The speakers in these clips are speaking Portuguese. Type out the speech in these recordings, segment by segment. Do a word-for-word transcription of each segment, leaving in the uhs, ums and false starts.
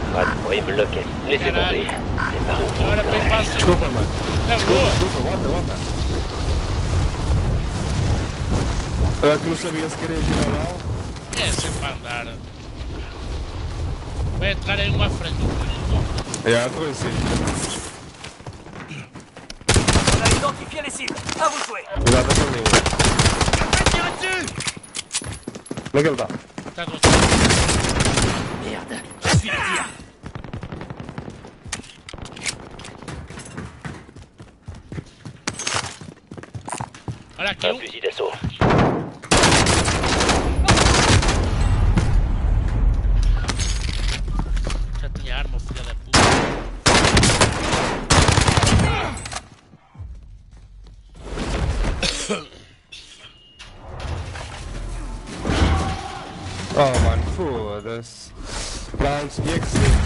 Ah, vous pourriez me loquer. Laissez tomber. C'est par où? Agora bem fácil. Desculpa, mano. Na Desculpa, boa. desculpa, volta, volta. Eu que não sabia se queria ir ou não. É sempre a andar. Vai entrar aí uma à frente. É, estou em cima. On a identifié les cibles. À vous jouer. Cuidado com ele. Tirez dessus. Onde é que ele está? Está do outro. Merde. Je suis le tir. Olha aqui Un um. fusil d'assaut. Já tinha arma, filha da puta. Oh, mano, foda-se. Pronto, tinha que ser.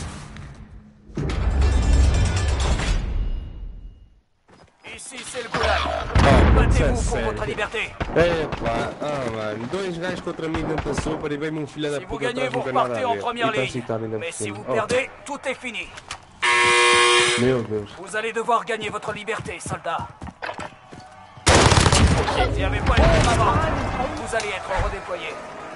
Ici, c'est le goulag. Oh, Battez-vous c'est pour sério. votre liberté. Epá, ah, mano, dois gajos contra mim dentro da super e veio-me um filho da Si vous puta gagnez, atrás, vous não tem nada repartez a en ver. première E tá ligne. excitado ainda por Mais si cima. vous Oh, perdez, tout est fini. meu Deus. Vous allez devoir gagner votre liberté, soldat. S'il n'y avait pas une main morte, vous allez être redéployé.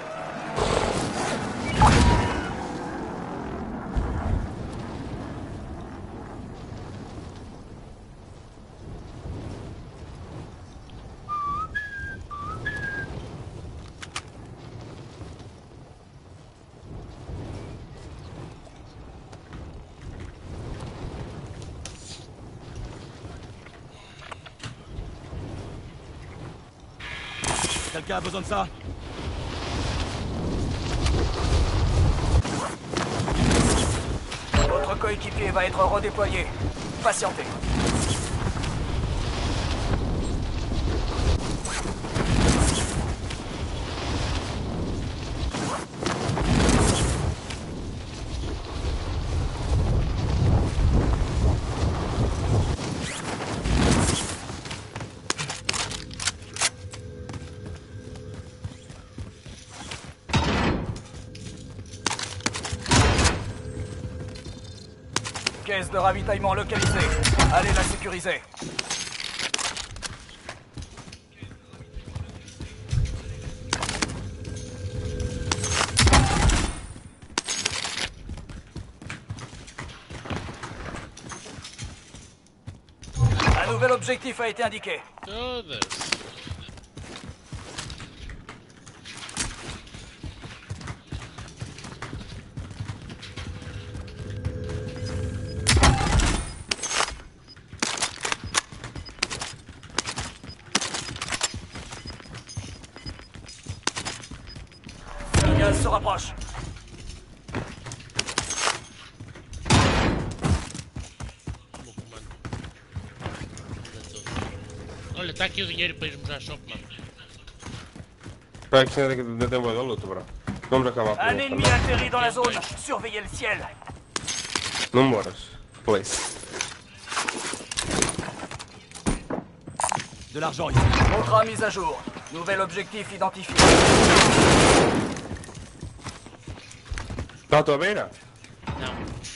Quelqu'un a besoin de ça? Votre coéquipier va être redéployé. Patientez. Caisse de ravitaillement localisée. Allez la sécuriser. Un nouvel objectif a été indiqué. Todas. Le gaz se rapproche. Vou comando. Olha, está aqui o dinheiro para irmos à shop, mano. Espera que ainda tem tem boa da luta, bro. Vamos acabar com Un ele. ennemi atterrit dans la zone. Surveillez le ciel. Não moras. Please. De l'argent ici. Contrat mis à jour. Nouvel objectif identifié. Está à tua beira? Não.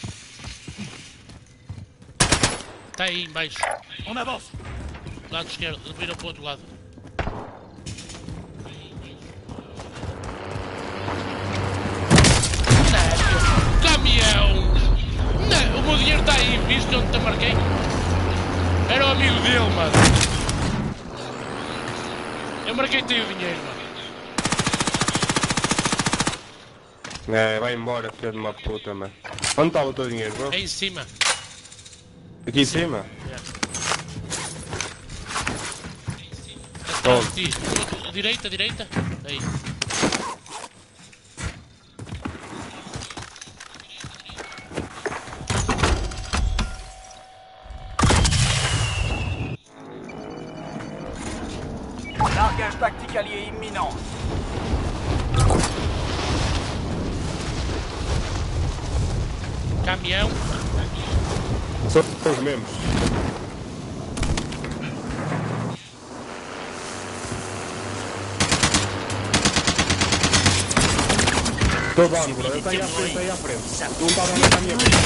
Está aí embaixo. On avance. Lado esquerdo. Vira para o outro lado. Sério? Caminhão! Não, o meu dinheiro está aí. Viste onde te marquei? Era o amigo dele, mano. Eu marquei-te aí o dinheiro, mano. É, vai embora, filho de uma puta, mano. Onde está o teu dinheiro, bro? É em cima. Aqui em cima? Atrás de ti. Direita, direita. Aí. Largage tactique allié imminent. Caminhão. São os mesmos. Estou down, bro. Ele está aí à frente, está aí à frente. Um está down na minha frente.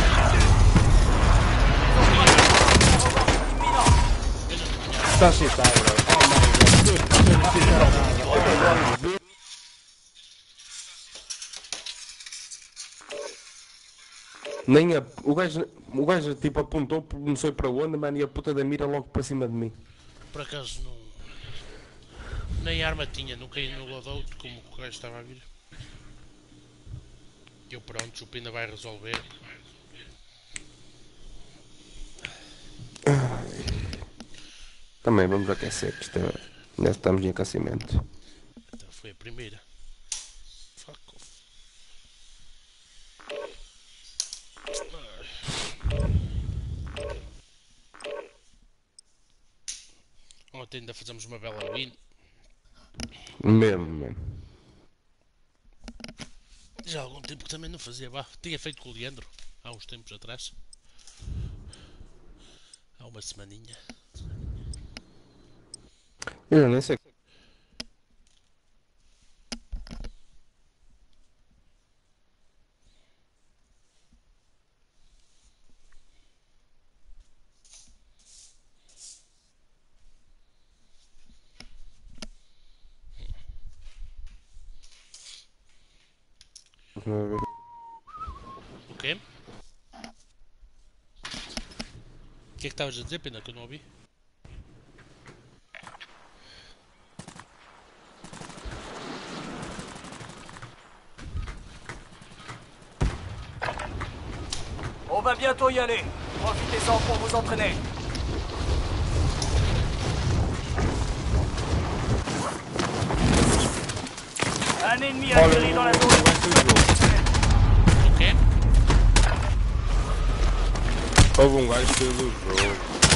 Está cheatado, bro. Oh my god. Nem a, o gajo, o gajo tipo apontou, não sei para onde, mano, e a puta da mira logo para cima de mim. Por acaso não. Nem arma tinha, não caí no loadout como o gajo estava a vir. Eu pronto, o Pina vai resolver. Também vamos aquecer, que isto é, ainda estamos em aquecimento. Então foi a primeira. Fuck off. Ontem ainda fazemos uma bela win. Mesmo, mano. Já há algum tempo que também não fazia. Bah, tinha feito com o Leandro há uns tempos atrás. Há uma semaninha. Eu nem sei. O quê? O que é que estavas a dizer, Pena, que eu não ouvi? On va bientôt y aller. Profitez-en pour vous entraîner. Un ennemi atterri dans la zone. O quê? Houve um gajo que fez o jogo.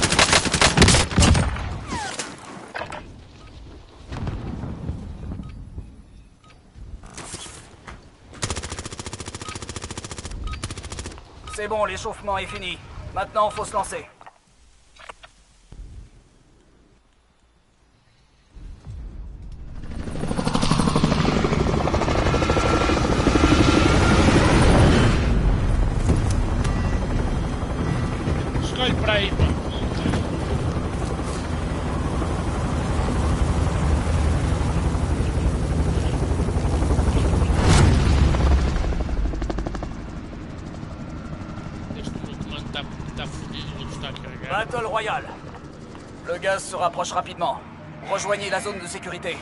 C'est bon, l'échauffement est fini. Maintenant, faut se lancer. Escolhe para aí, pá. Este meu comando está tá fodido, o outro está a carregar. Battle Royale. Le gaz se rapproche rapidement. Rejoignez la zone de sécurité.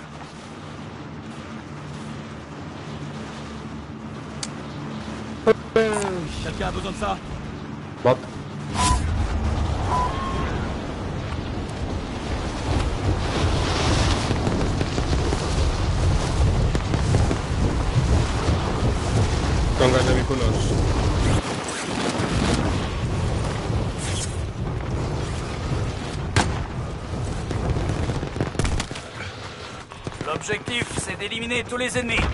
Quelqu'un a besoin de ça? Bota. Tem um gajo a vir connosco. L'objectif, c'est d'éliminer tous les ennemis.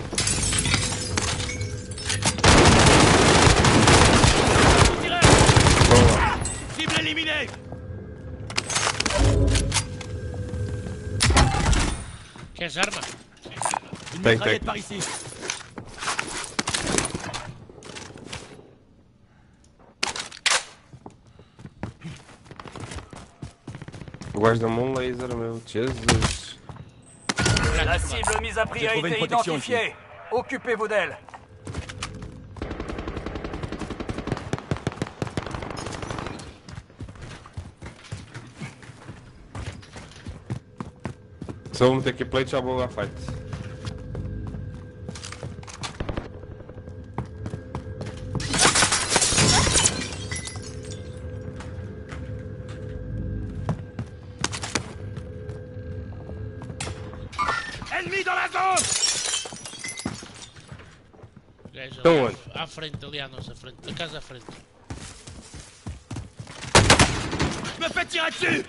Boa. Cible éliminée. Queres arma? Tem, tem. par ici. O gajo deu-me um laser, meu. Jesus. La cible mise à prix a été identifiée. Occupez-vous d'elle. Se eu meter aqui plate, já vou lá fight. Ennemi dans la zone. Gajo Então ali onde? à frente, ali à nossa frente, da casa à frente. Me fais tirer dessus.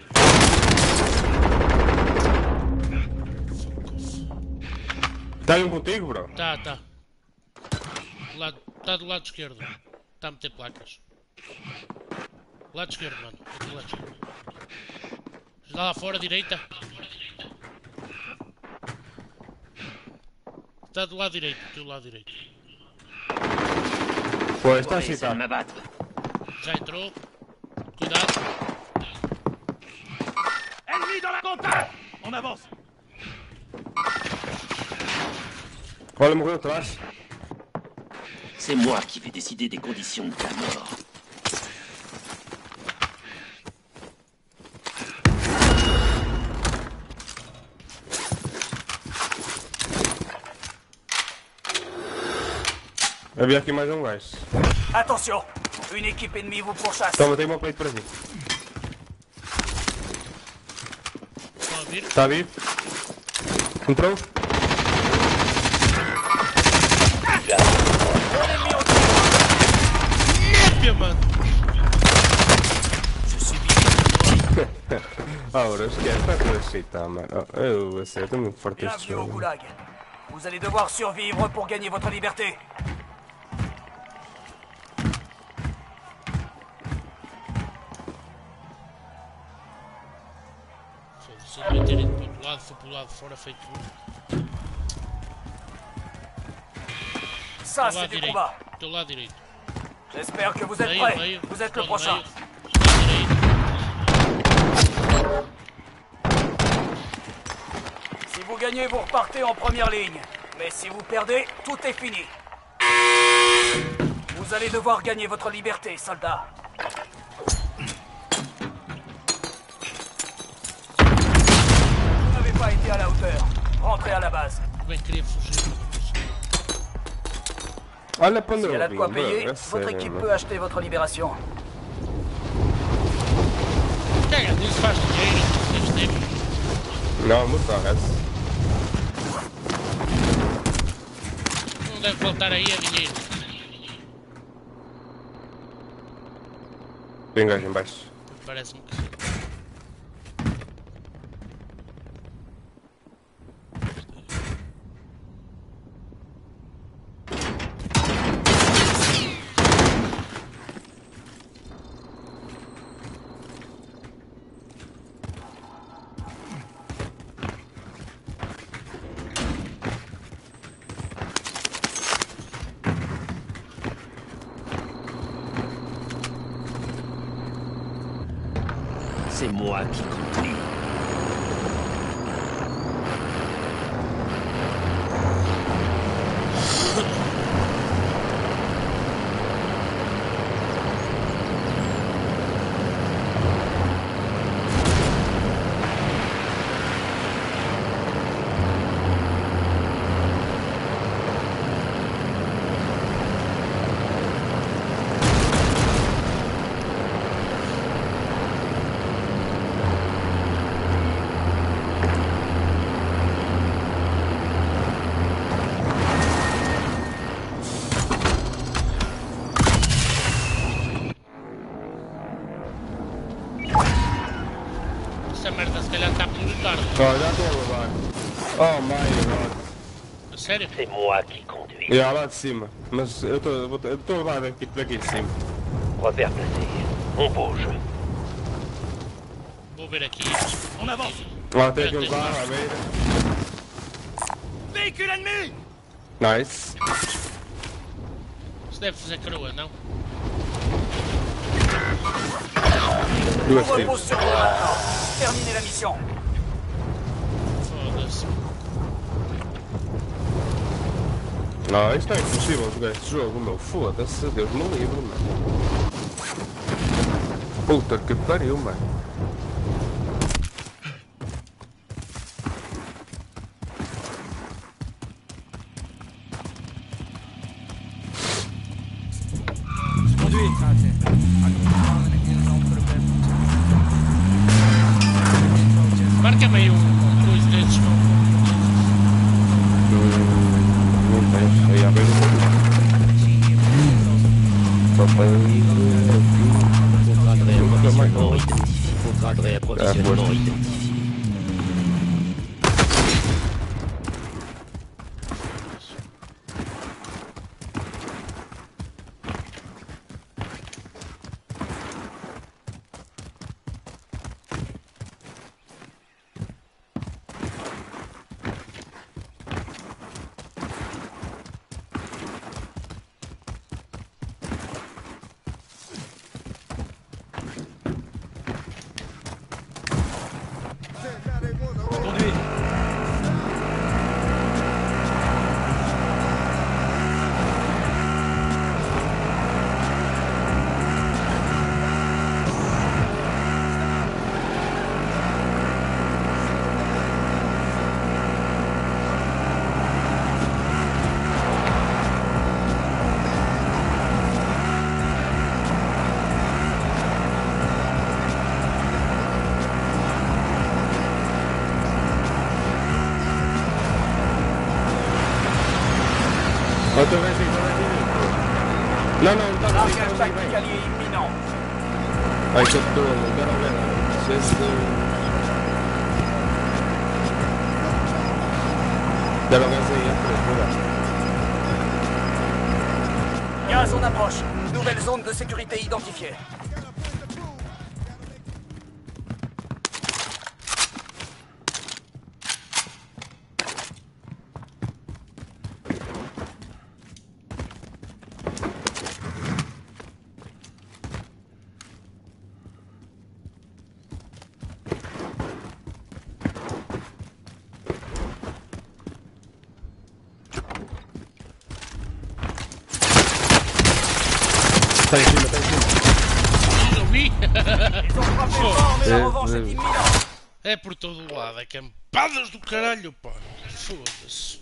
Está um contigo, bro? Tá, tá. Do lado, tá do lado esquerdo. Está a meter placas. Lado esquerdo, mano. Aqui do lado esquerdo. Está lá fora, direita. Está do lado direito, do lado direito. Pô, está Ouais, assim, ça tá. m'abattre. Já entrou. Cuidado. Ennemi dans la contact. On avance. Olha, morreu atrás. C'est moi qui vais décider des conditions de ta mort. Havia aqui mais um gajo. Attention, une équipe ennemie vous pourchasse. Toma, tem uma plate para ti. Estão a vir? Está vivo? Entrou? Népia, mano. Je suis bien. Ora, esquece, está tudo aceitar, mano. Oh, eu, a sério, estou muito forte este Bienvenue au jogo. goulag. Vous allez devoir survivre pour gagner votre liberté. Foda-se, eu devia ter ido para o outro lado, foi para o lado de fora feito burro. Ça, Do c'est lado du direito. combat. Do lado direito. J'espère que vous êtes Meio, prêts. meio. Vous êtes le Estou no prochain. meio. Lado direito. Si vous gagnez, vous repartez en première ligne. Mais si vous perdez, tout est fini. Vous allez devoir gagner votre liberté, soldats. Vous n'avez pas été à la hauteur. Rentrez à la base. Bem, queria fugir. mas não consegui. Olha para onde S'il y a eu là de vim, quoi bro. payer, É votre sério, équipe mano. peut acheter votre libération. Caga, nisso faz dinheiro. Tens tempo. Não, muito essa. Não deve faltar aí a dinheiro. Tem gajo em baixo. Parece-me que sim. C'est moi qui conduis. Essa merda se calhar está a militar. Oh, já estou a levar. Oh my god. A sério? C'est moi qui conduis. E lá de cima. Mas eu estou eu estou a levar daqui, daqui de cima. Repère placé. On bouge. Vou ver aqui. On avance. Lá tem aquele carro à beira. Véhicule ennemi. Nice. Isso deve fazer coroa, não? Duas Tout repose tiros. sur vous maintenant. Terminez la mission. Foda-se. Não, isto é impossível jogar este jogo, meu. Foda-se, Deus me livre, mano. Puta que pariu, mano. Marca-me aí um, um coisa desses, meu. Não tens. Aí à beira do mundo. Só para Contrat de réapprovisionnement mais identifié. Contrat de réapprovisionnement identifié. Outra vez aí, outra vez aí. Não, não, não está Largage bem, está bem. tactique allié imminent. Ai, que eu estou, agora, agora. Se esse... Dá-lhe alguém aí, entra, Gaz en approche. Nouvelle zone de sécurité identifiée. Está em cima, está em cima. Não vi? Ils ont frappé fort, mais la Euh, revanche euh. est imminente. É por todo o lado, é campadas do caralho, pá. Foda-se.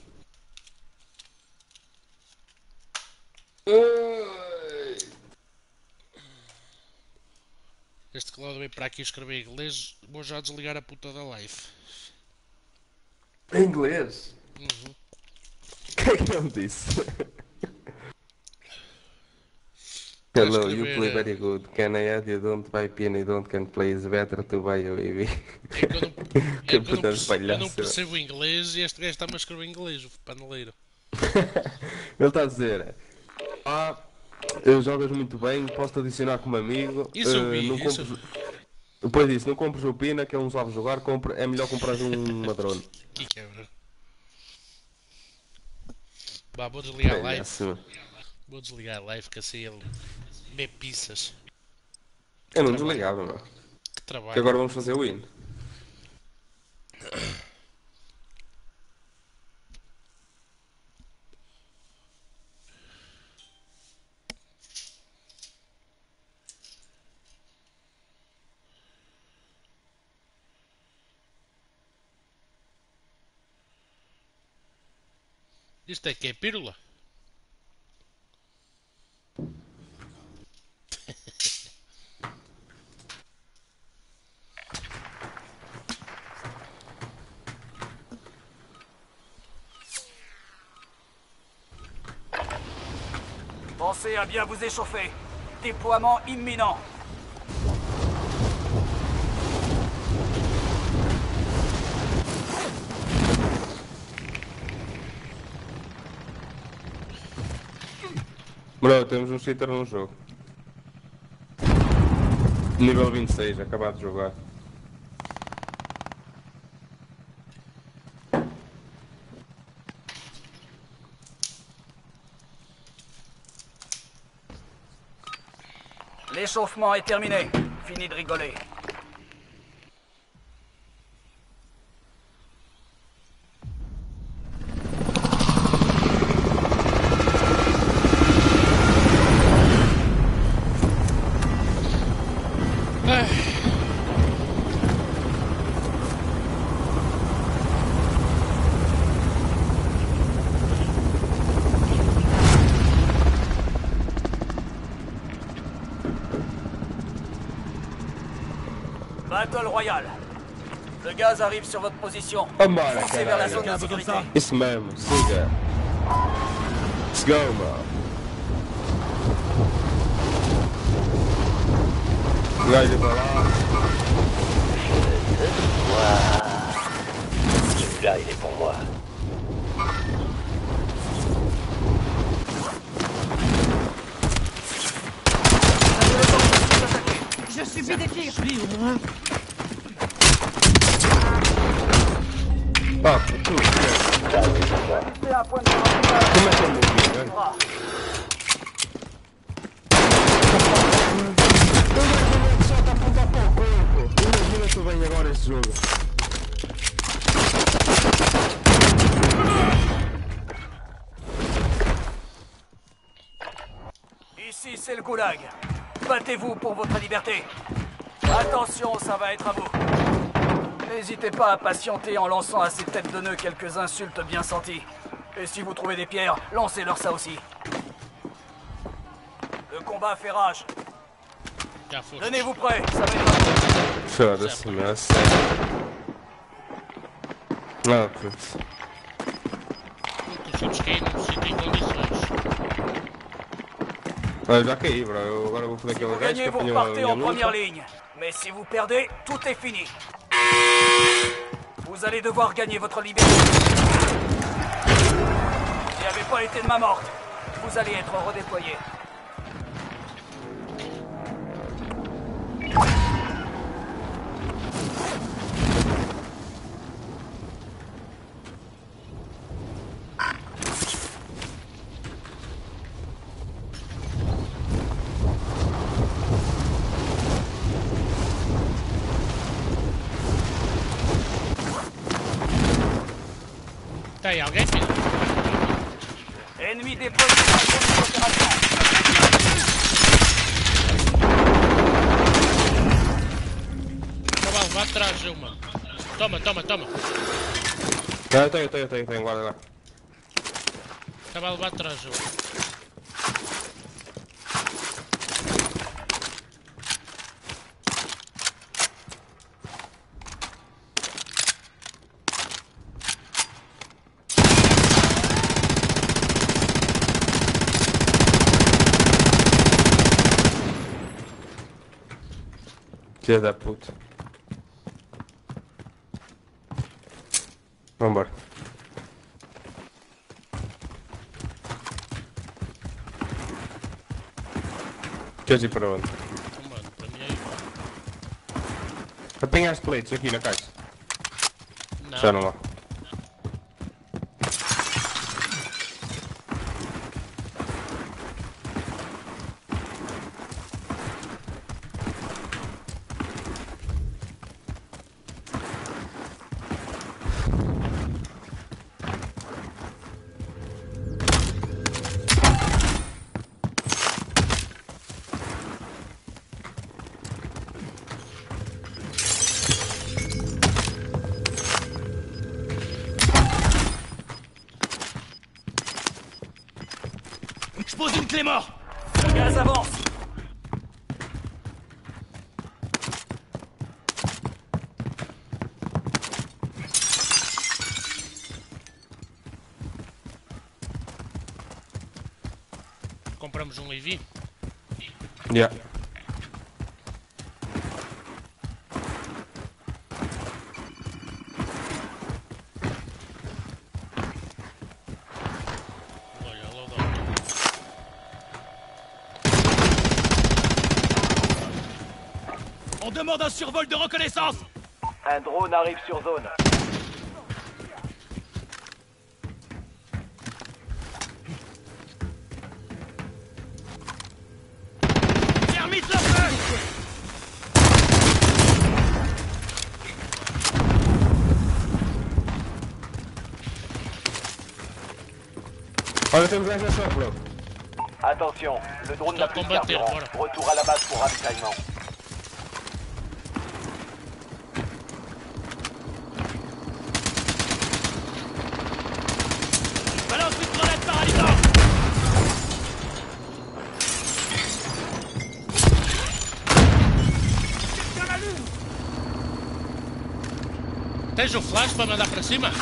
Este Cláudio veio para aqui escrever em inglês, vou já desligar a puta da live. Em inglês? Uhum. O que é que ele disse? Hello, you escrever, play eh, very good. Can I add you don't buy piano, you don't can play is better to buy a baby. É que eu não, é que eu Que não, puta de perce- eu não palhaço. percebo inglês e este gajo está-me a escrever em inglês, o paneleiro. Ele está a dizer: Ah, eu jogas muito bem, posso-te adicionar como amigo. Isso eu eh, vi, não isso compres... Depois disso, não compres o Pina, que ele não sabe jogar, compre... é melhor comprar um madrone. Que quebra. Vá, vou desligar a live. Palhaço. Vou desligar a live que assim ele vê pizzas. Eu não desligava, meu. Que trabalho. Que agora vamos fazer o hino. Isto é que é pílula? Pensez à bien vous échauffer. Déploiement imminent. Bro, temos um cheater no jogo. Nível vinte e seis, acabado de jogar. L'échauffement est terminé. Fini de rigoler. Battle Royale. Le gaz arrive sur votre position. Vambora, Foncez vers la caralho. zone de sécurité. Isso mesmo, siga. Let's go, mano. O gajo para lá. Celui-là, il est pour moi. Je subis des tirs. Ah, tu, C'est un point de vue. como é que eu morri, velho? Só tá apontar para o corpo. Imagina se vem agora este jogo. Ici, c'est le goulag. Battez-vous pour votre liberté. Attention, ça va être à vous. N'hésitez pas à patienter en lançant à ces têtes de nœuds quelques insultes bien senties. Et si vous trouvez des pierres, lancez-leur ça aussi. Le combat fait rage. Já foste. Tenez-vous prêts, ça va être à vous. Foda-se, meu, é sério. Ah, putz. Porque os filhos caem num sítio em condições. Ah, já caí, bro. Eu agora vou fazer aquele Vous gajo que gagnez, vous apanhou a repartez minha en première luta. ligne. Mais si vous perdez, tout est fini. Vous allez devoir gagner votre liberté. Vous n'y avez pas été de main morte. Vous allez être redéployé. Tá aí alguém, filho? Ennemi déployé dans la zone d'opération. Cavalo, vá atrás, eu, mano. Toma, toma, toma. Ah, eu tenho, eu tenho, eu tenho, tenho, guarda lá. Cavalo, vá atrás, eu. Filha da puta. Vambora. Queres ir para onde? Oh, mano, para mim é igual. Apanhaste leitos aqui na caixa. Não. Já não lá. Je pose une clé mort. Le gaz avance. Compramos um Levi. Yeah. Olha, load On demande un survol de reconnaissance. Un drone arrive sur zone. Termite le feu. Olha, temos gajos na shop, bro. Attention, le drone n'a plus de carburant. Retour à la base pour ravitaillement. Balance une grenade paralysante. Tens o flash para mandar para cima?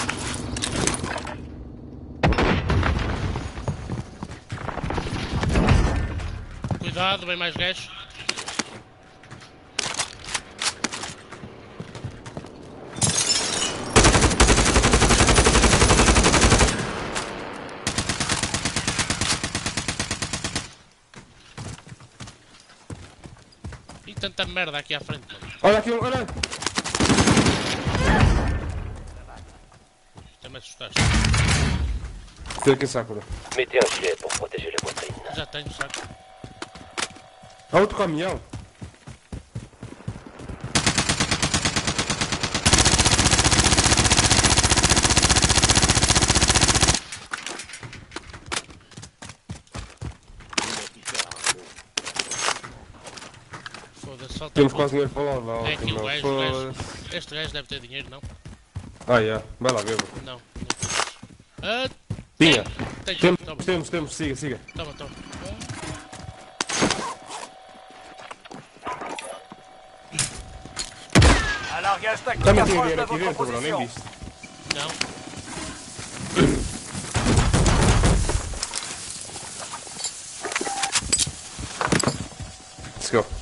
Cuidado, vem mais gajos. E tanta merda aqui à frente, mano. Olha aqui um, olha. Até me assustaste. Tem aqui Sakura. Mettez un gilet pour protéger la poitrine. Já tenho, saco. Há outro caminhão. Foda-se, falta Temos um quase dinheiro para lavar. É aqui o meu. gajo, o gajo. Foda-se. Este gajo deve ter dinheiro, não? Ah, yeah. Vai lá ver, bro. Não, não tens. Ah, Tinha. tens, Temos, toma, temos, temos. Siga, siga. toma, toma. Un largage tactique Também tinha approche dinheiro de aqui votre dentro, bro. Nem position. viste. Não. Let's go.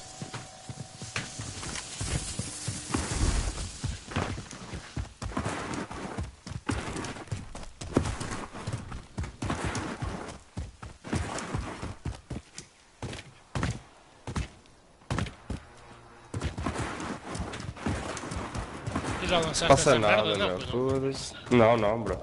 Tu já lançaste Passa essa nada, merda? Não, meu. pois não. Foda-se. Não, não, bro.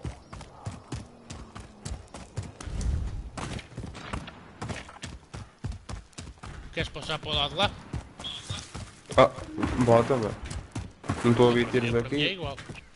Queres passar para o lado de lá? Ah, bota, meu. Não estou a ouvir tiros Para mim é aqui. igual.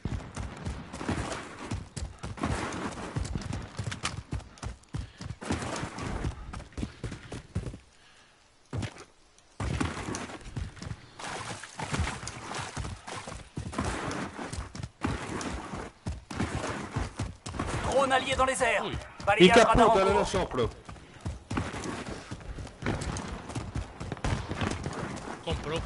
Drone allié dans les airs. Oui. Balayage Fica a radar en puta, olha cours. só, bro. Comprou.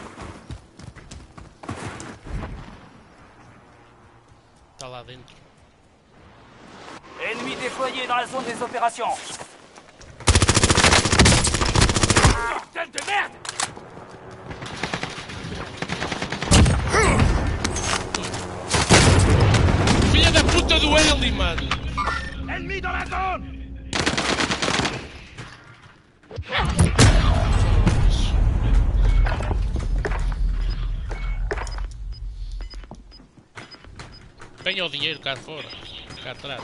Está lá dentro. Ennemi déployé dans la zone des opérations. Putain de merde! Filha da puta do Eli, mano! Ennemi dans la zone! Venha o dinheiro cá de fora. Cá atrás.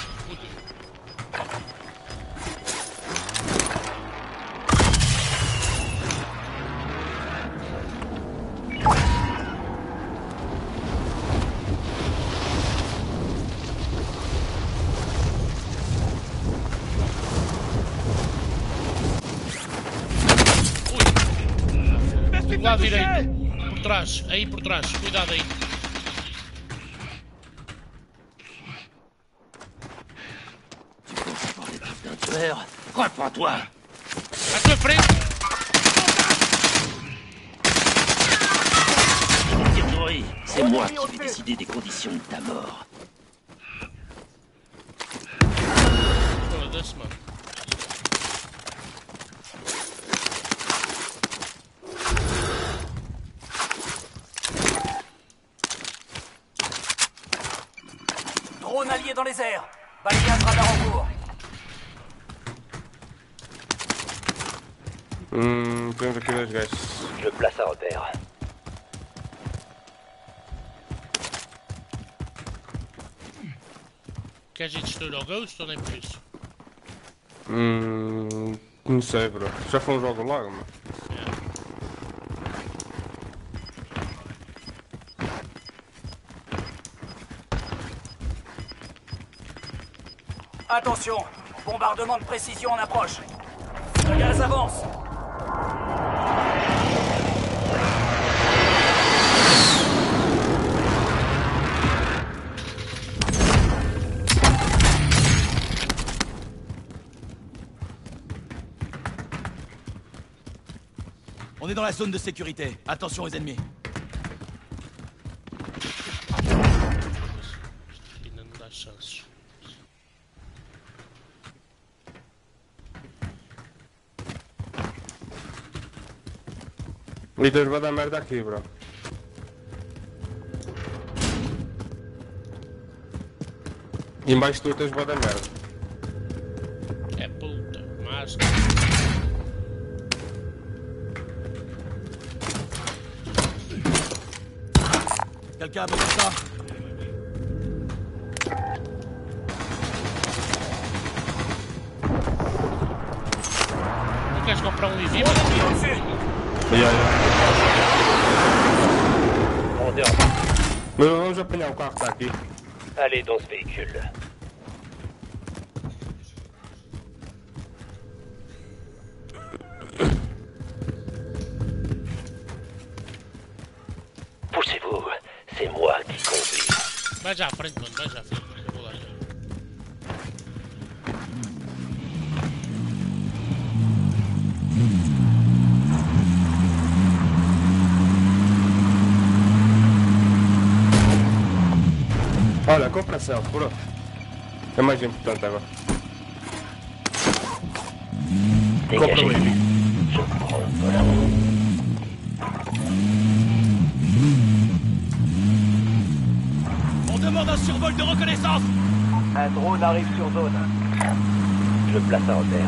Merci Do lado direito. Por trás. Aí por trás. Cuidado aí. Tu penses avoir des preuves d'un tueur? Reprends-toi! À tua frente. Thierry, c'est moi qui vais décider des conditions de ta mort. Foda-se, mano. Drone allié dans les airs. Balayage radar en cours. Hum, temos aqui dois gajos. Je place un repère. Queres ir destruir o Ghost ou nem por isso? Hum, não sei, bro. Já foi um jogo logo, mano. Attention, bombardement de précision en approche. Le gaz avance. On est dans la zone de sécurité. Attention aux ennemis. Ainda não dá chances. E dois vai dar merda aqui, bro. E embaixo tu tens vai dar merda. É puta. Mas. Quelqu'un a besoin de ça? Não queres comprar um Eevee? Drone ennemi au-dessus. E aí? On est en... Mas vamos apanhar o carro que está aqui. Allez dans ce véhicule. Poussez-vous, c'est moi qui conduis. Vai já à frente, mano. Vai já à frente. Eu vou lá já. Olha, compra self, bro. É mais importante agora. Compra o Dégagez. Eevee. Je prends. On demande un survol de reconnaissance. Un drone arrive sur zone. Je place un repère.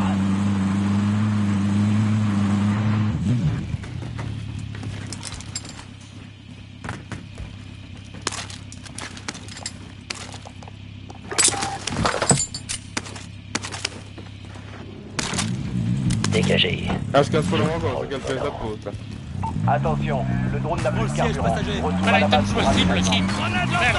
Dégagé. Acho que eles foram agora, aquele filho da puta. Attention, le drone n'a Pour plus le de siège carburant. passager. Retour à Peraí, la base estamos pour passible ravitaillement. aqui. Grenade Merda.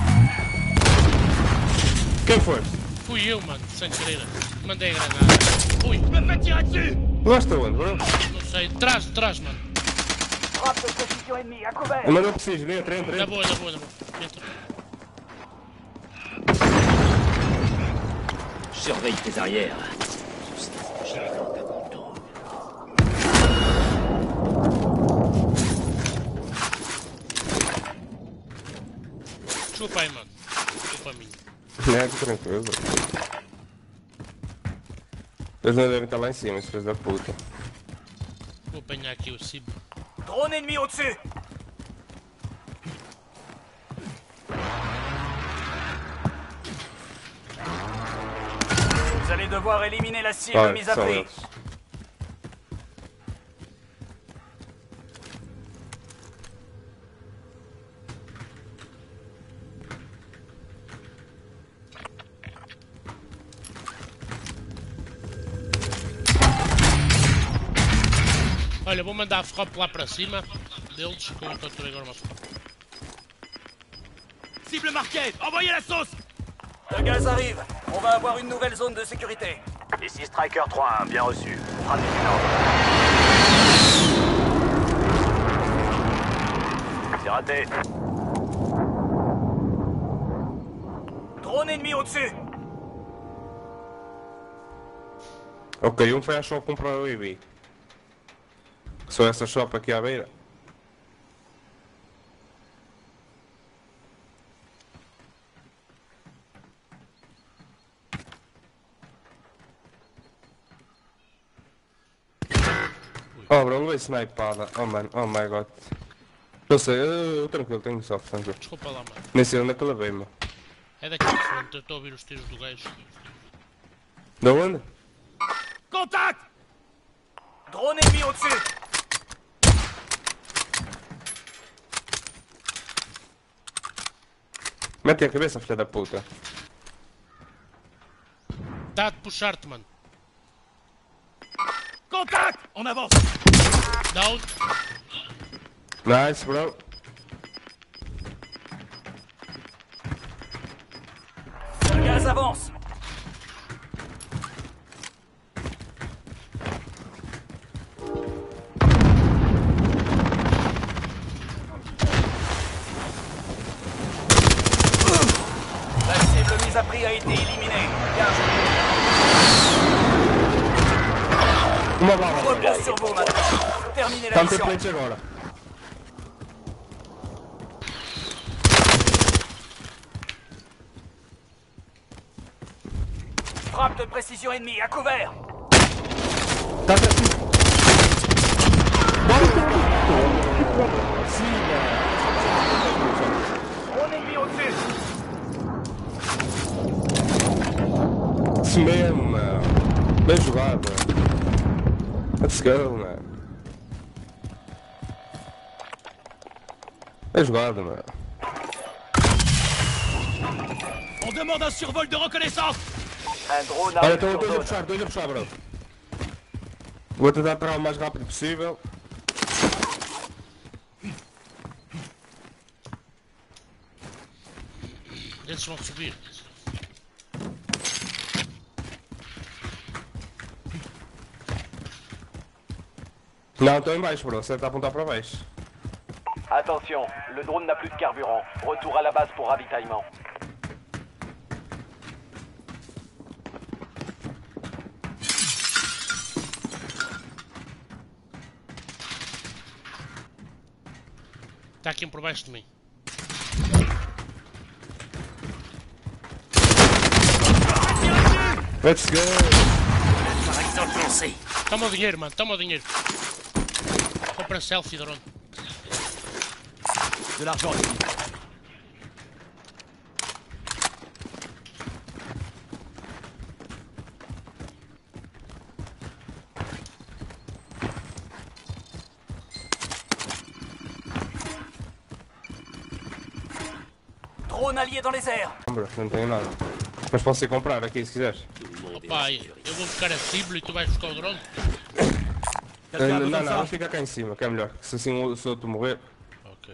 lancée. Quem foi? Fui eu, mano, sem querer. Mandei a granada. Ui, Me faites tirer dessus. Lá está onde, bro? não sei. Trás, trás, mano. Frappe de précision ennemie, à couvert. Mas não preciso, entra, entra, Na entra. boa, na boa, na boa. Entra. Surveille tes arrières. Je les tente à mon tour. Desculpa aí, mano. Desculpa a mim. É, que tranquilo. Eles não devem estar lá em cima, esses filhos da puta. Vou apanhar aqui o cibo. Drone ennemi au-dessus. Vous allez devoir éliminer la cible Olha, mise à são prix. eles. Olha, vou mandar a frop lá para cima deles, que eu encontrei agora uma frop. Cible marquée. Envoyez la sauce. Le gaz arrive. On va avoir une nouvelle zone de sécurité. Ici Striker trois un, bien reçu. Trafic du Nord. C'est raté. Drone ennemi au-dessus. Ok, um foi à shop comprar o I B. Só essa shop aqui à beira. Oh bro, levei snipada. Oh man, oh my god. Eu sei, eu, eu tranquilo, tenho só, tranquilo. Desculpa lá, mano. Nem sei onde é que eu levei, mano. É daqui de frente, eu estou a ouvir os tiros do gajo. Da onde? Contact. Drone ennemi au-dessus. Mete a cabeça, filha da puta. Dá de puxar-te, mano. Contact. On avance. Down. Nice, bro. Le gaz avance. La cible mise à prix a été éliminée. Bien joué. Uma bala. Repose sur vous maintenant. Terminez la Tanto mission. template agora. Frappe de précision ennemie, à couvert. Tá assim. Drone ennemi au-dessus. Isso mesmo, mano. Bem jogado, mano. Let's go, mano. Bem jogado, mano. On demande un survol de reconnaissance. Un drone Olha, arrive estou sur dois a zone. puxar, dois a puxar, bro. Vou tentar entrar o mais rápido possível. Eles vão subir. Não, estou em baixo, bro. Você está a apontar para baixo. Attention, le drone n'a plus de carburant. Retour à la base pour ravitaillement. Está aqui um por baixo de mim. Let's go! Par exemple lancé. Toma o dinheiro, mano. Toma o dinheiro. para selfie, drone. De l'argent ici. Drone allié dans les airs. Bro, não tenho nada. Mas posso ir comprar aqui se quiseres. Opa, eu vou buscar a Ciblo e tu vais buscar o drone. Quelqu'un a não, besoin não, de ça? vamos ficar cá em cima, que é melhor. Se assim o se outro morrer. Ok.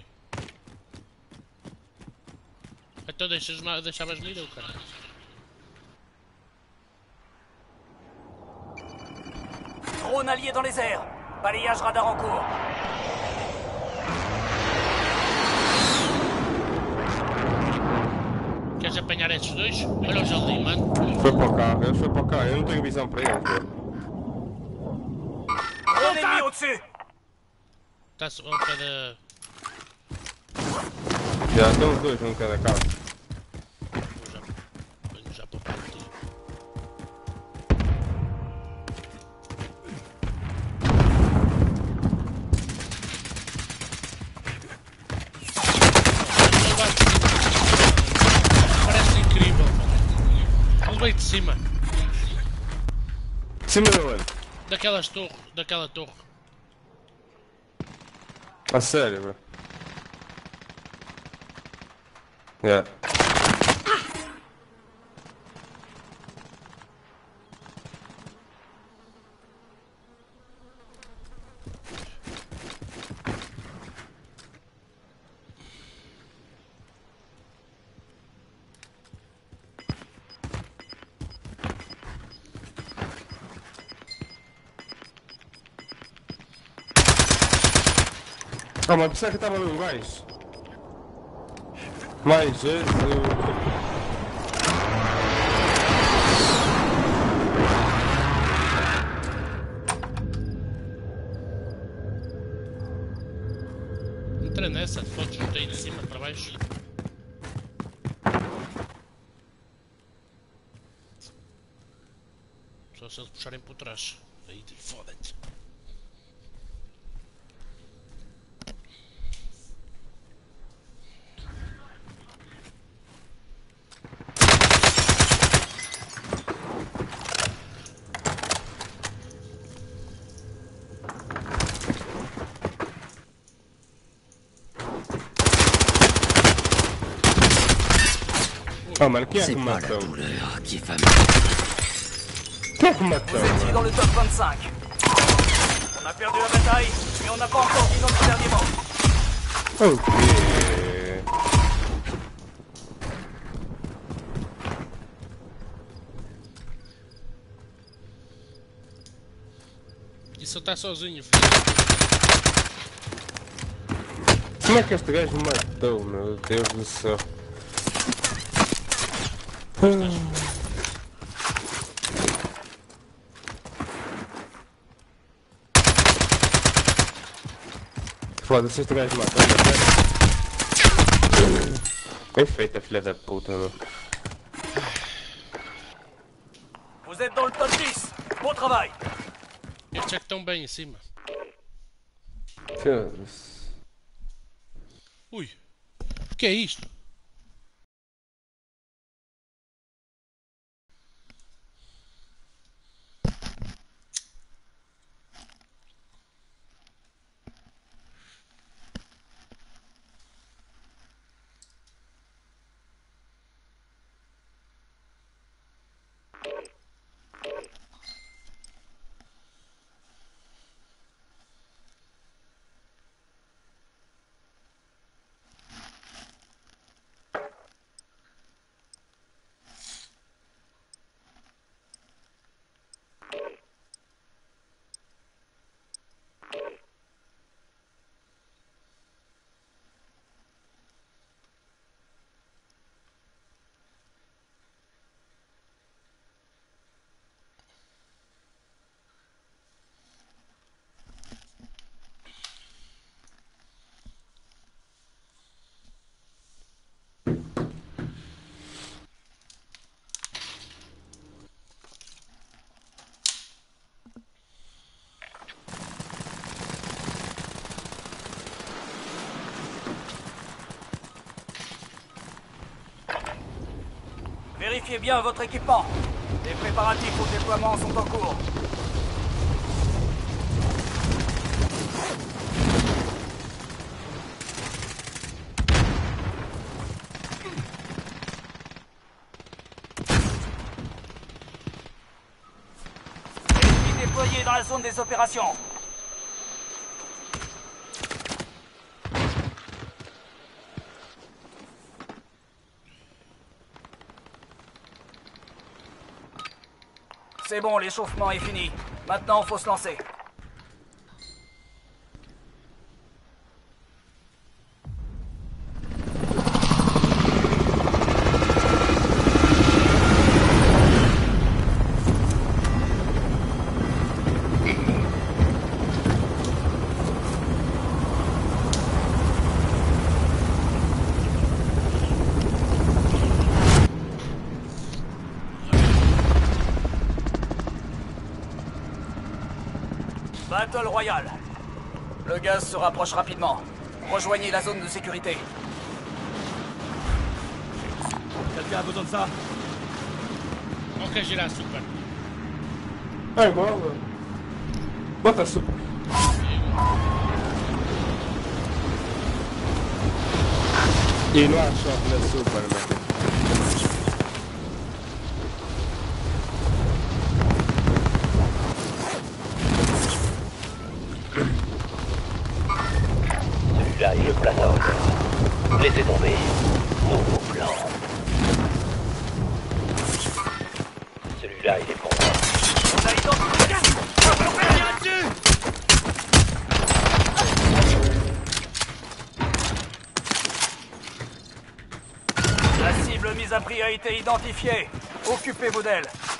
Então deixas, deixavas-me ir, eu, cara. Drone allié dans les airs. Balayage radar en cours. Queres apanhar esses dois? Olha-os ali, mano. Foi para o carro, ele foi para o carro, eu não tenho visão para ele. Pô. Drone ennemi au-dessus. Está-se ao pé da... Já estão os dois, um em cada carro. Vou já... Venho já para o pé de ti. Parece incrível, mano. Ele veio de cima. De cima de onde? Daquelas torres, daquela torre. A sério, bro. Yeah. Ah, mas pensava que estava ali um gajo. Mais Jesus. Entra nessa, fotos não tem de cima para baixo. Só se eles puxarem por trás. Aí fodem-te. Oh mano, quem é que C'est me pas la matou? douleur qui va me... Quem é que me matou? Vous étiez dans le top vingt-cinq. On a perdu la bataille, mais on n'a pas encore dit notre dernier mot. Ok. E só está sozinho, filho. Como é que este gajo me matou, meu Deus do céu? Foda-se, este gajo matou, meu. Bem feita, filha da puta, meu. Vous êtes dans le top dix. Bon travail. Estes é que estão bem em cima. Foda-se. Ui, o que é isto? Vérifiez bien votre équipement. Les préparatifs au déploiement sont en cours. Ennemis déployés dans la zone des opérations. C'est bon, l'échauffement est fini. Maintenant, faut se lancer. Battle Royale. Le gaz se rapproche rapidement. Rejoignez la zone de sécurité. Quelqu'un a besoin de ça? Ok, j'ai la super. Ai bola. Bota a super. E não há choque na super, mano. Celui-là, il le place à hauteur. Laissez tomber. Nouveau plan. Celui-là, il est pour moi. On a identifié. La cible mise à prix a été identifiée. Occupez-vous d'elle.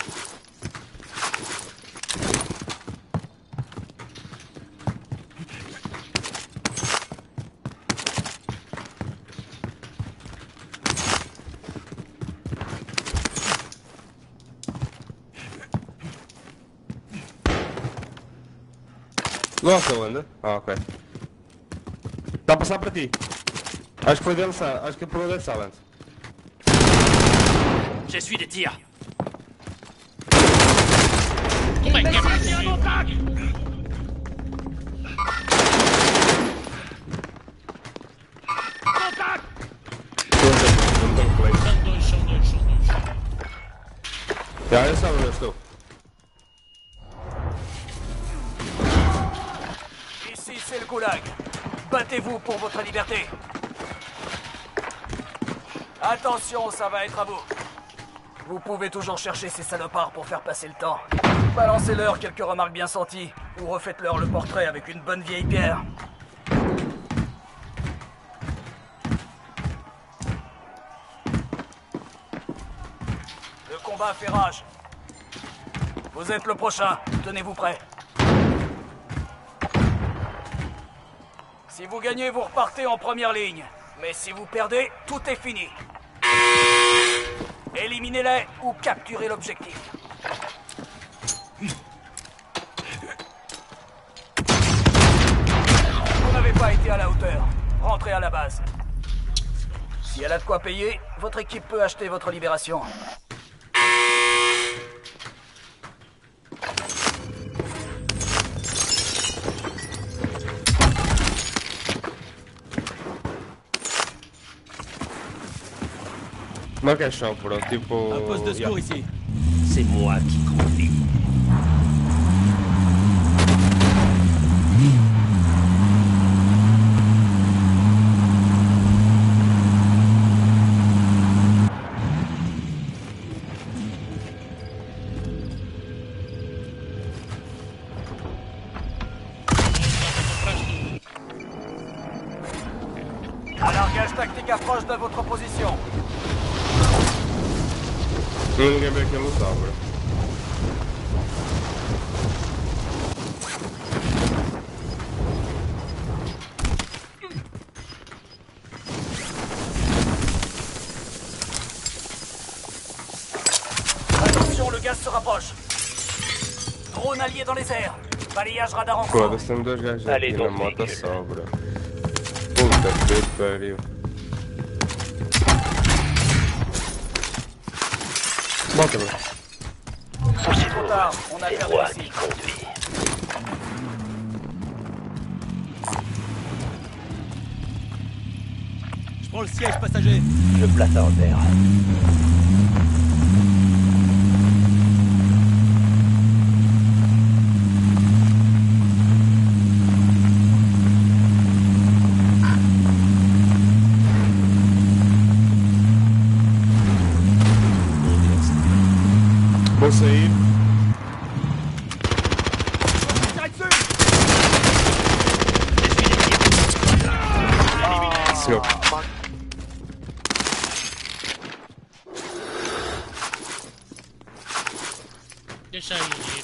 Nossa, Wanda. Ah, ok. Está a passar para ti. Acho que foi dele, acho que foi dele Silent. J'essuie des tirs. Como é que é possível? São dois, são dois, são dois. Já, eu sei onde eu estou. Ici, c'est le goulag. Battez-vous pour votre liberté. Attention, ça va être à vous. Vous pouvez toujours chercher ces salopards pour faire passer le temps. Balancez-leur quelques remarques bien senties, ou refaites-leur le portrait avec une bonne vieille pierre. Le combat fait rage. Vous êtes le prochain, tenez-vous prêts. Si vous gagnez, vous repartez en première ligne. Mais si vous perdez, tout est fini. Éliminez-les ou capturez l'objectif. Vous n'avez pas été à la hauteur. Rentrez à la base. Si elle a de quoi payer, votre équipe peut acheter votre libération. Não é chão, bro. Tipo. Un poste de secours ici. C'est moi qui conduis. Un largage tactique approche de votre position. Ninguém vê aquele lutar, bro. Attention, le gaz se rapproche. Drone allié dans les airs. Balayage radar en cours. Foda-se, tem dois gajos Ali aqui não na moto fica. só, bro. Puta que pariu. Volta, bro. Poussez-vous. tard, on a C'est perdu moi la cible. qui conduis. Je prends le siège passager. Je place en terre. Vou sair. Senhor. Deixa aí, Giro.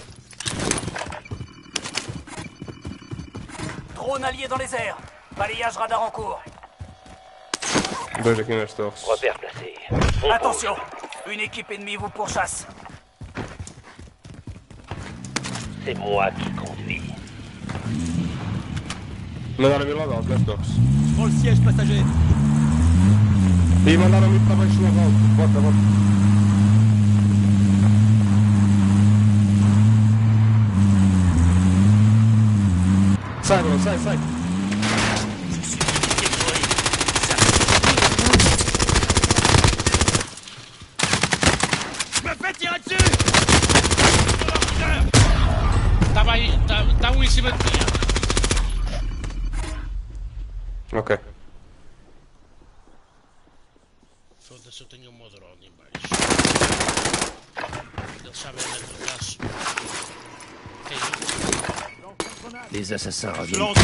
Drone allié dans les airs. Balayage radar en cours. Dois aqui nas torres. Repère placé. On Attention, une équipe ennemie vous pourchasse. compte. C'est moi qui conduis. Mandaram vir lá de alto nas torres. Je prends le siège passager. E mandaram vir para baixo lá de alto. Volta, volta. Sai, bro, sai, sai. Je me fais tirer dessus. Estava aí, tá, tá um em cima de mim. Ok. Foda-se, eu tenho um modrone em baixo. Eles sabem onde é que tu estás. É eu. Les assassins Je reviennent. lance.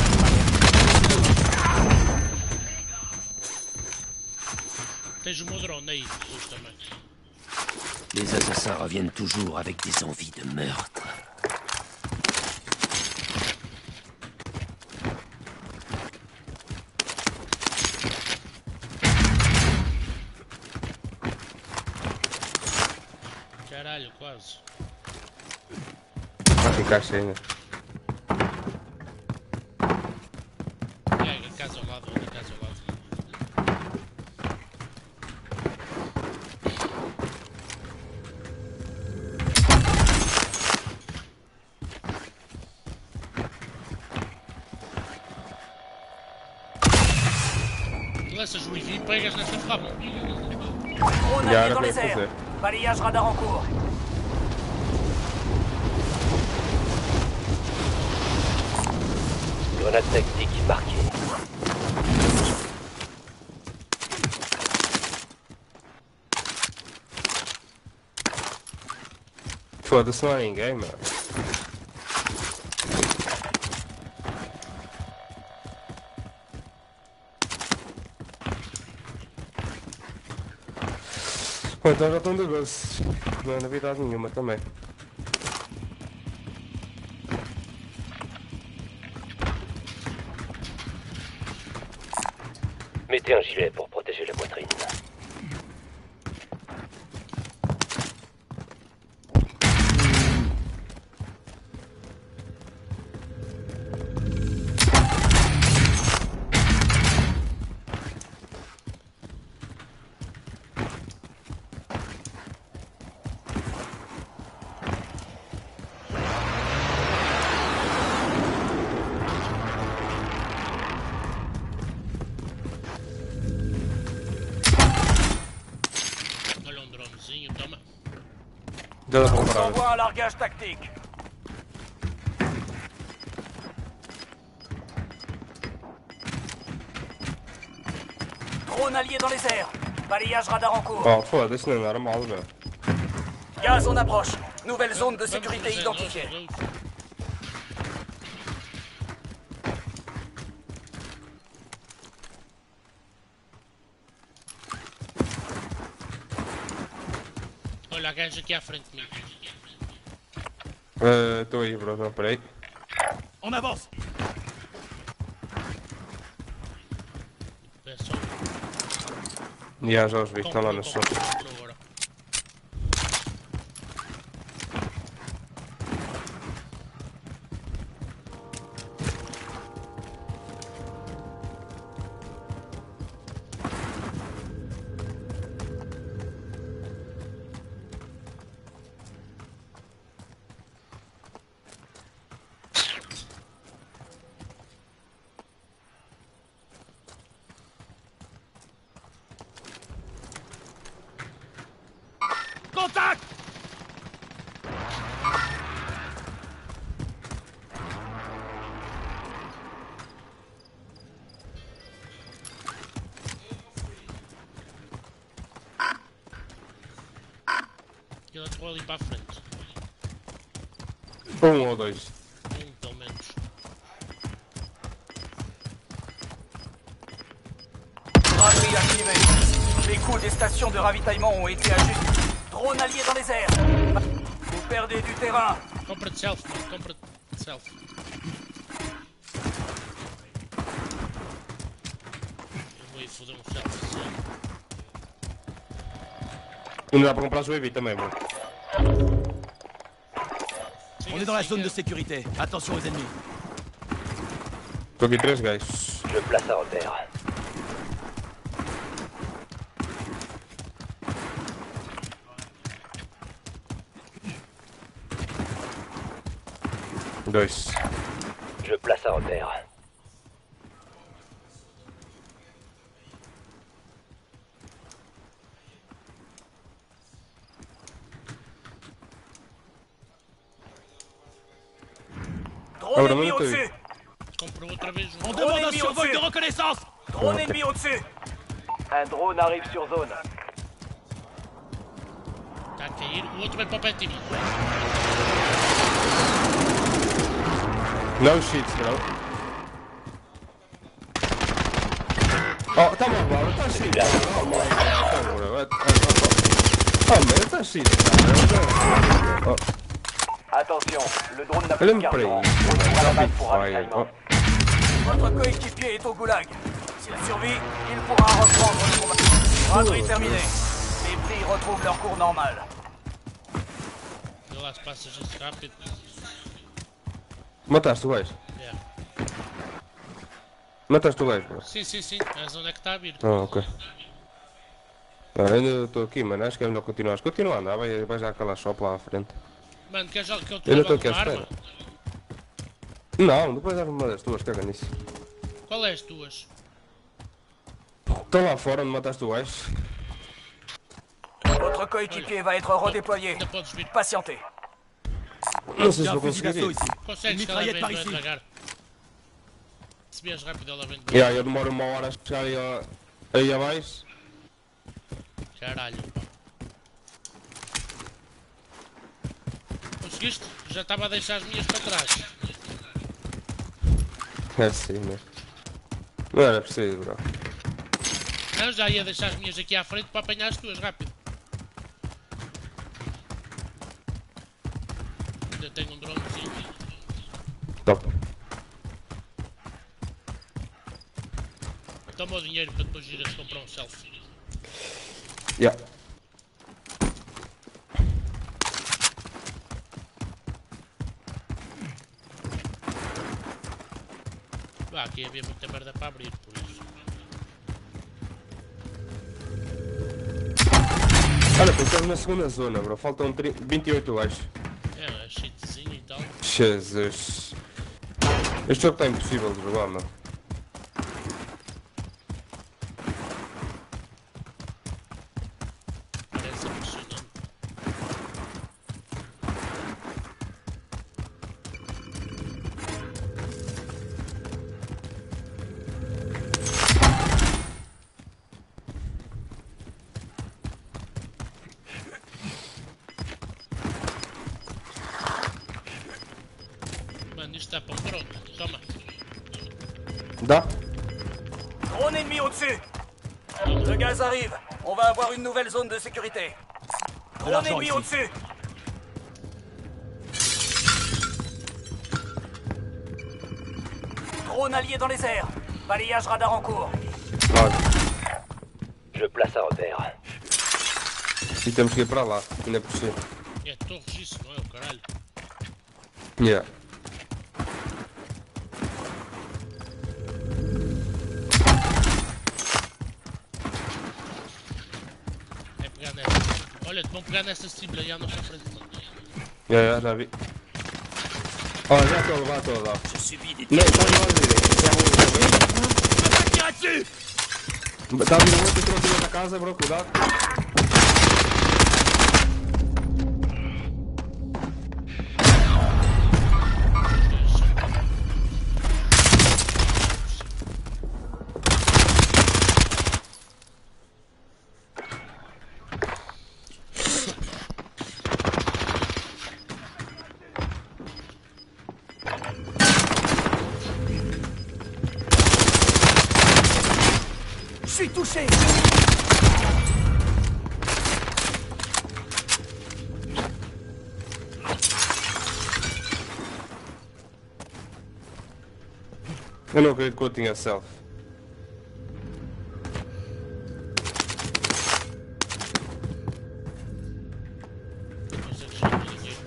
Tens o meu drone aí, Jesus também. Les assassins reviennent toujours avec des envies de meurtre. Caralho, quase. Vai ficar cheio. É, a casa ao lado, a casa ao lado. Tu lanças o I V e pegas nessa rabo. Drone Ya, allié ahora dans les puedes airs. hacer. Balayage radar en cours. Grenade tactique marquée. Foda-se, não há ninguém, mano. Bom, então já estão de doce. Não é novidade nenhuma também. Mettez un gilet pour protéger la poitrine. Olha um dronezinho, toma. Já dá para On comparar. envoie un largage tactique. Drone allié dans les airs. Balayage radar en cours. Oh, foda-se, não é normal, meu. Gaz en approche. Nouvelle zone de Vamos sécurité dizer, identifiée. nós dois. Olha a gaja aqui à frente de mim. Estou aí, bro, não, peraí. On avance. É só. Já, já os vi, estão lá Compro, nas compro, torres. compro agora. entrou ali para a frente. Um ou dois. Um, pelo menos. Braderie activée. Les coûts des stations de ravitaillement ont été ajustés. Drone allié dans les airs. Vous perdez du terrain. Compra-te self, mano. Compra-te self. Eu vou ir foder um self. Sim. Ainda dá para comprar a U A V também, bro. On est dans la zone de sécurité. Attention aux ennemis. Estou aqui três gajos. Je place à repère. Dois. Je place à repère. Drone Ahora, ennemi ¿dónde estoy? au-dessus. Comprou outra vez um. On Drone demande un ennemi survol de au-dessus. reconnaissance. Drone ennemi au-dessus. Un drone arrive sur zone. Está a cair. O outro vem para o pé de ti. No shit, bro. Oh, tá bom, bro. Tá shit. Oh, my God, bro. Oh, man, tá shit. Oh, Attention, le drone n'a plus olha de me para carburant. aí. On est dans la pour Fire. ravitaillement. Oh. Votre coéquipier est au goulag. S'il survit, il pourra reprendre le combat. Braderie terminée. Les prix retrouvent leur cours normal. Vê lá se passas isso rápido. Mataste o gajo? Yeah. Mataste o gajo, bro? Sim, sim, sim. És onde é que está a vir. Ah, ok. Ah, ainda estou aqui, mano. Acho que é melhor continuar. Continua a andar, vai, vai já aquela shop lá à frente. Mano, queres que eu te Eu não leve estou aqui à alguma arma? espera. Não, depois dá-me uma das tuas, caga nisso. Qual é as tuas? Estão lá fora onde mataste o gajo. Votre coéquipier va être redéployé. Ainda podes vir. Patientez. Não sei Il y se a vou un fusil conseguir d'assaut ir. ici. Une Consegues que ela vem mitraillette par bem ici. devagar. Se vieres rápido ela vem devagar. Yeah, eu demoro uma hora a chegar aí, a- aí abaixo. Caralho, pá. Conseguiste? Já estava a deixar as minhas para trás. É sim, mas... Não era preciso, bro. Não, já ia deixar as minhas aqui à frente para apanhar as tuas rápido. Ainda tenho um dronezinho. Top. Toma o dinheiro para depois ir a comprar um selfie. Yeah. Ah, aqui havia muita merda para abrir, por isso. Olha, pô, estamos na segunda zona, bro. Faltam trinta, vinte e oito gajos. É, é shitzinho e tal. Jesus. Este jogo está impossível de jogar, mano. Parece impressionante. Mano, isto está para um drone. Toma. Dá? Drone ennemi au-dessus. Le gaz arrive. On va avoir une nouvelle zone de sécurité. Drone l'argent ennemi ici. au-dessus. Drone allié dans les airs. Balayage radar en cours. Olha. Je place à repère. E temos que ir para lá, ainda por cima. É torres isso, não é o caralho? Yeah. É pegar nessa. Olha, vão pegar nessa cibla e andam para frente. Yeah, yeah, já vi. Ó, já estou a levar toda. Je subis des Não, tirs. está do lado direito. Já vou, Je me fais tirer dessus. já vou. Está a vir um outro, entrou aqui na casa, bro, cuidado. suis touché. Eu não acredito que eu tinha self. Mas é que já tudo aqui.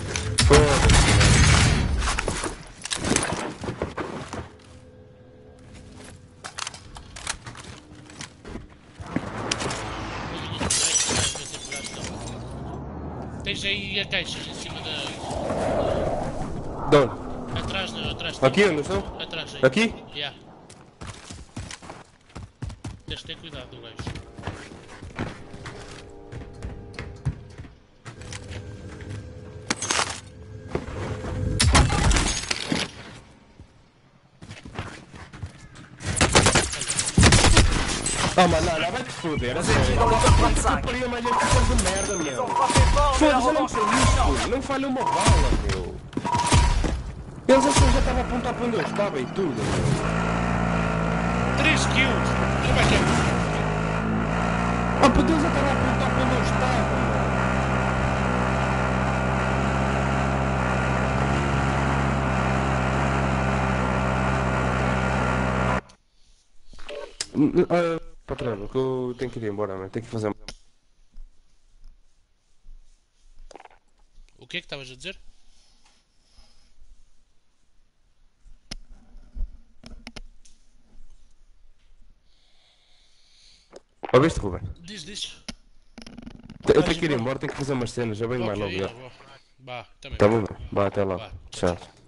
Tens aí a caixas em cima da. De onde? Atrás, não, atrás. de ti. Aqui onde estão? Atrás aí. Aqui? Yeah. Tens de ter cuidado do gajo. Oh mano, não, não, vai-te foder, a sério. Dans le top vingt-cinq. Pariu, mas estes são de merda, Ils meu. ont frappé fort, mais la Foda-se, eu não revanche sei est imminente. isso, não falha uma bala, meu. Eles acham que já estava a apontar para onde eu estava e tudo, meu. três kills! Como é que é? Ah, puto, eles já estavam a apontar para onde eu estava, meu. Ah, patrão, que eu tenho que ir embora, mano. Tenho que fazer. O que é que estavas a dizer? Ouviste, Ruben? Diz, diz. Eu tenho que ir embora, tenho que fazer umas cenas, já venho mais Ok, logo. Já. vá, vá, também. Tá bom, vá, até lá. Vá, Tchau.